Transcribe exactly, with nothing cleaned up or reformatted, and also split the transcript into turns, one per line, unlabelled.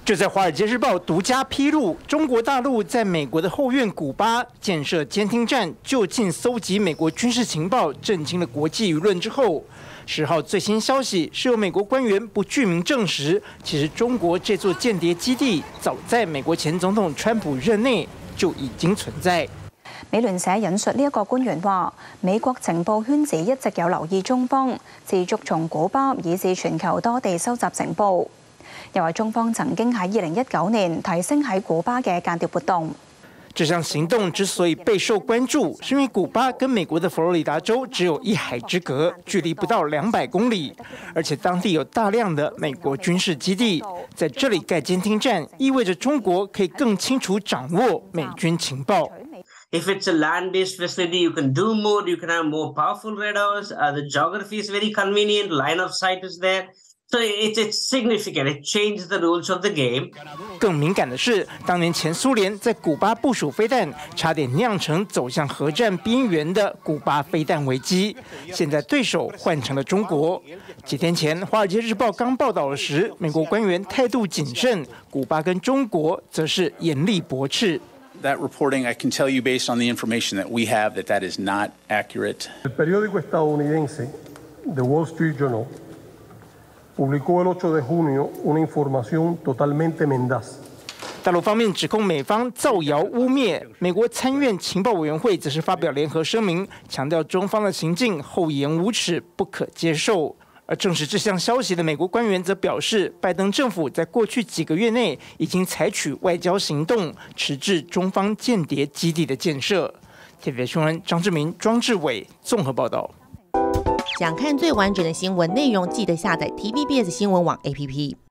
就在《华尔街日报》独家披露，中国大陆在美国的后院古巴建设监听站，就近搜集美国军事情报，震惊了国际舆论之后，十号最新消息是由美国官员不具名证实，其实中国这座间谍基地早在美国前總統川普任內就已經存在。
美聯社引述呢一個官員話：美國情報圈子一直有留意中方，持續從古巴以至全球多地收集情報。又話中方曾經喺二零一九年提升喺古巴嘅間諜活動。
這項行動之所以備受關注，是因為古巴跟美國的佛羅里達州只有一海之隔，距離不到兩百公里，而且當地有大量的美國軍事基地，在這裡蓋監聽站，意味着中國可以更清楚掌握美軍情報。
If it's a land-based facility, you can do more, you can have more powerful radars, uh, the geography is very convenient, line of sight is there. So it's, it's significant. It changes the rules of the game.
更敏感的是，当年前苏联在古巴部署飞弹，差点酿成走向核战边缘的古巴飞弹危机。现在对手换成了中国。几天前，《华尔街日报》刚报道时，美国官员态度谨慎，古巴跟中国则是严厉驳斥。
That reporting, I can tell you based on the information that we have, that that is not accurate.
El periódico estadounidense The Wall Street Journal publicó el ocho de junio una información totalmente mendaz.
大陆方面指控美方造谣污蔑，美国参院情报委员会则是发表联合声明，强调中方的行径厚颜无耻，不可接受。而证实这项消息的美国官员则表示，拜登政府在过去几个月内已经采取外交行动，迟滞中方间谍基地的建设。T V B 新闻张志明、庄志伟综合报道。
想看最完整的新闻内容，记得下载 T V B S 新闻网 A P P。